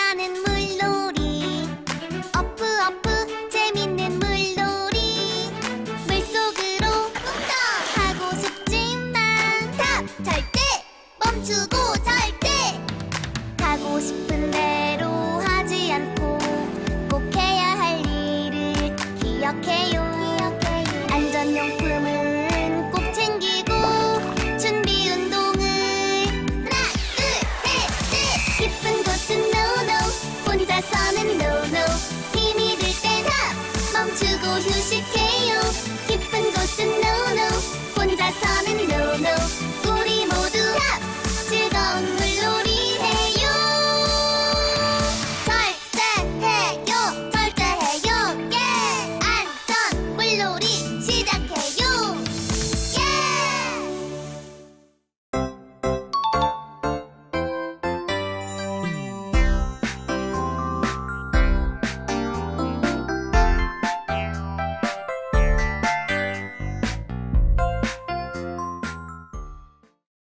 신나는 물놀이. 어프 어프 재밌는 물놀이. 물속으로 뚝딱 하고 싶지만 탑 절대 멈추고 절대 가고 싶